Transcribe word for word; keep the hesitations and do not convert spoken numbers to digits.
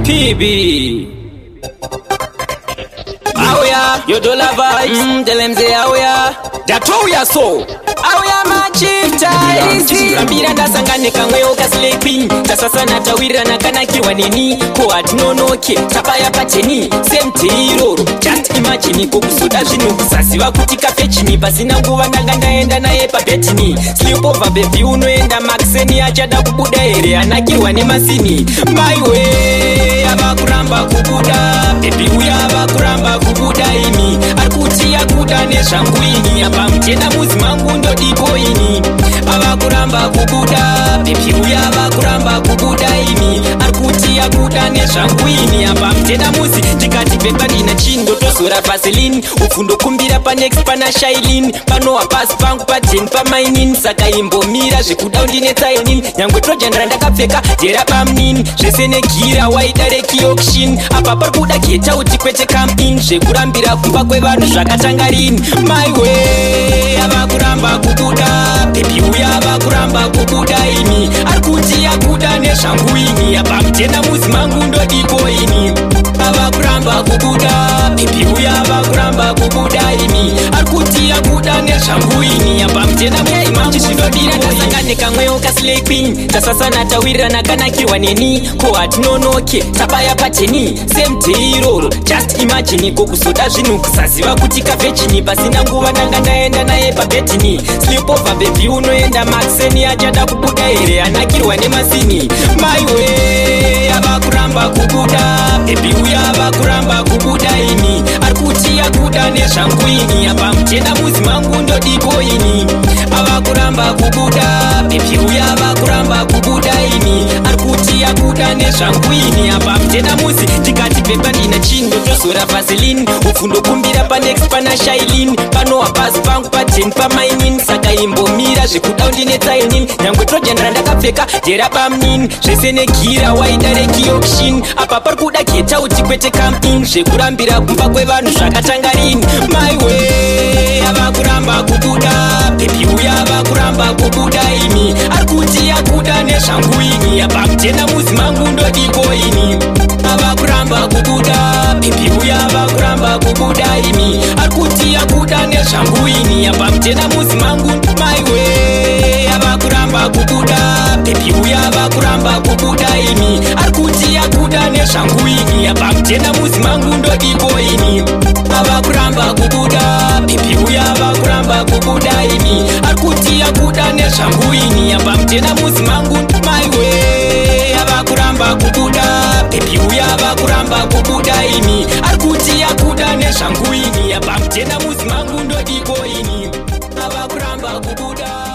P B. Auya, yo do la vibes. Mm, tell them say auya. That's how we are so. Auya machifta easy. Rambira ndasangane kamwe okasleeping. Tasasa natawira nakana kiwa nini. Ko atinonoke, tabaya pateni. Same tiroro, just imagine kokusoda zvinu kusasiva kuti kafechini. Pasina nguva ndanga ndaenda naye pabetini. Sleep over baby unoenda maxeni achada kubuda here. Anakirwa nemasini. My way, avakuramba kubuda. Baby uya avakuramba kubuda imi. Arikuti yakuda nezvangu ini. Apa mtenda muzi mangu ndodiko ini. Avakuramba kubuda. Baby uya avakuramba kubuda imi. Arikuti yakuda nezvangu ini. Apa mtenda muzi tikati pepa nina chindo tozora vaseline. Ufundo kumbira pa next pana shailin. Pano wapasi pangu pa ten pa mainin. Saka imbo mira zvekuda undine tsainin. Nyangwe trojandra ndakapfeka dera pamnini. Zvesene gira waidareki auction. Apa parikuda keta uti kwete come in. Zvekurambira kumba kwevanhu zvakatanga rini. My way avakuramba kubuda. Baby uya avakuramba kubuda ini. Arikuti yakuda nezvangu ini. Apa mtenda muzi mangu ndodiko ini. Avakuramba kubuda. Baby uya avakuramba kubuda ini. Arikuti yakuda nezvangu ini. Apa mtenda muzi mangu ndodiko ini. Kamwe okasleeping. Tasasa natawira nakanakirwa neni. Ko atinonoke, tabaya pateni. Same tiroro, just imagine kokusoda zvinu kusaziva kuti kafechini. Pasina nguva ndanga ndaenda naye pabetini. Sleep over baby unoenda maxeni achada kubuda here. Anakirwa nemasini. My way avakuramba kubuda. Baby uya avakuramba kubuda ini. Arikuti yakuda nezvangu ini. Apa mtenda muzi mangu ndodiko ini. Avakuramba kubuda. Baby uya avakuramba kubuda ini. Arikuti yakuda nezvangu ini. Apa mtenda muzi tikati pepa ndina chindo tozora vaseline. Ufundo kumbira pa next pana shailin. Pano wapasi pangu pa ten pa mainin. Saka imbo mira zvekuda undine tsainin. Nyangwe trojandra ndakapfeka dera pamnini. Zvesene gira waidareki auction. Apa parikuda keta uti kwete come in. Zvekurambira kumba kwevanhu zvakatanga rini. My way avakuramba kubuda. Baby uya avakuramba kubuda ini. Arikuti yakuda nezvangu ini. Apa mtenda muzi mangu ndodiko ini. Avakuramba kubuda. Baby uya avakuramba kubuda ini. Arikuti yakuda nezvangu ini. Apa mtenda muzi mangu. My way avakuramba kubuda. Baby uya avakuramba kubuda ini. Arikuti yakuda nezvangu ini. Apa mtenda muzi mangu ndodiko ini. Avakuramba kubuda. Baby uya avakuramba kubuda ini. Arikuti yakuda nezvangu ini. Apa mtenda muzi mangu. My way avakuramba kubuda. Baby uya avakuramba kubuda ini. Arikuti yakuda nezvangu ini. Apa mtenda muzi mangu ndodiko ini. Avakuramba kubuda.